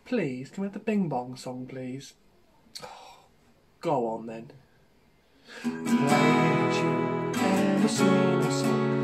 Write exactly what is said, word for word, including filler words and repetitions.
Please, can we have the Bing Bong song, please? Oh, go on then. Why didn't you ever sing a song?